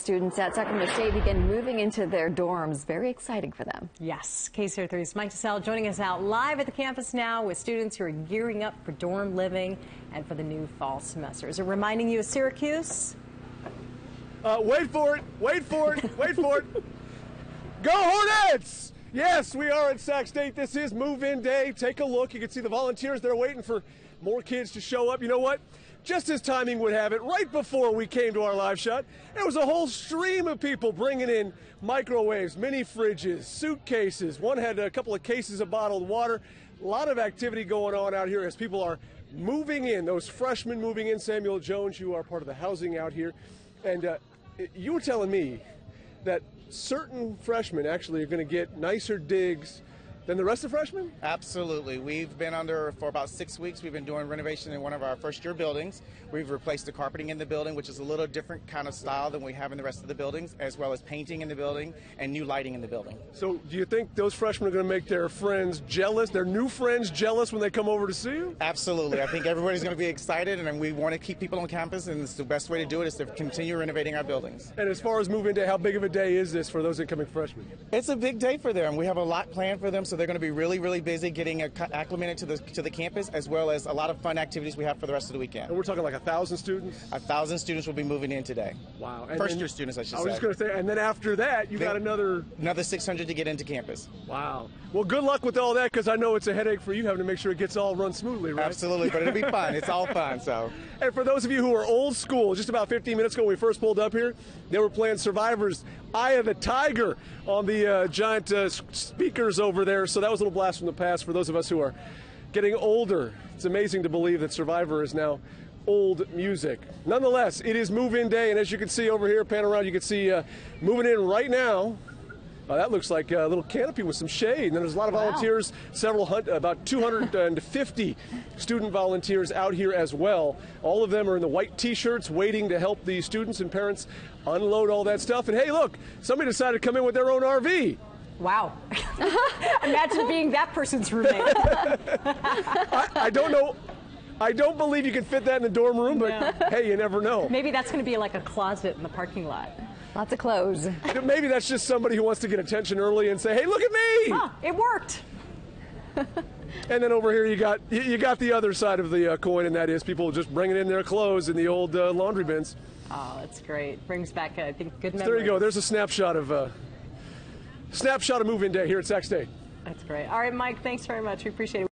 students at Sacramento State begin moving into their dorms. Very exciting for them. Yes. KCR3's Mike DeSalle joining us out live at the campus now with students who are gearing up for dorm living and for the new fall semester. Is it reminding you of Syracuse? Wait for it. Wait for it. Wait for it. Go Hornets! Yes, we are at Sac State. This is move-in day. Take a look. You can see the volunteers. They're waiting for more kids to show up. You know what? Just as timing would have it, right before we came to our live shot, there was a whole stream of people bringing in microwaves, mini fridges, suitcases. One had a couple of cases of bottled water. A lot of activity going on out here as people are moving in. Those freshmen moving in. Samuel Jones, you are part of the housing out here. And you were telling me that certain freshmen actually are going to get nicer digs than the rest of freshmen? Absolutely. We've been under for about 6 weeks. We've been doing renovation in one of our first-year buildings. We've replaced the carpeting in the building, which is a little different kind of style than we have in the rest of the buildings, as well as painting in the building and new lighting in the building. So do you think those freshmen are going to make their friends jealous, their new friends jealous when they come over to see you? Absolutely. I think everybody's going to be excited, and we want to keep people on campus, and it's the best way to do it is to continue renovating our buildings. And as far as move-in day, how big of a day is this for those incoming freshmen? It's a big day for them. We have a lot planned for them, so they're going to be really, really busy getting acclimated to the campus, as well as a lot of fun activities we have for the rest of the weekend. And we're talking like 1,000 students? 1,000 students will be moving in today. Wow. First-year students, I should say. I was just going to say, and then after that, you got another 600 to get into campus. Wow. Well, good luck with all that, because I know it's a headache for you having to make sure it gets all run smoothly, right? Absolutely, but it'll be fun. It's all fun, so. And for those of you who are old school, just about 15 minutes ago when we first pulled up here, they were playing Survivor's Eye of the Tiger on the giant speakers over there. So that was a little blast from the past for those of us who are getting older. It's amazing to believe that Survivor is now old music. Nonetheless, it is move-in day, and as you can see over here, pan around, you can see moving in right now. That looks like a little canopy with some shade. And then there's a lot of volunteers, about 250 student volunteers out here as well. All of them are in the white T-shirts waiting to help the students and parents unload all that stuff. And hey, look, somebody decided to come in with their own RV. Wow. Imagine being that person's roommate. I don't know. I don't believe you can fit that in the dorm room, but hey, you never know. Maybe that's going to be like a closet in the parking lot. Lots of clothes. Maybe that's just somebody who wants to get attention early and say, hey, look at me! Huh, it worked. And then over here you got the other side of the coin, and that is people just bringing in their clothes in the old laundry bins. Oh, that's great. Brings back, I think, good memories. So there you go. There's a snapshot of move-in day here at Sac State. That's great. All right, Mike, thanks very much. We appreciate it.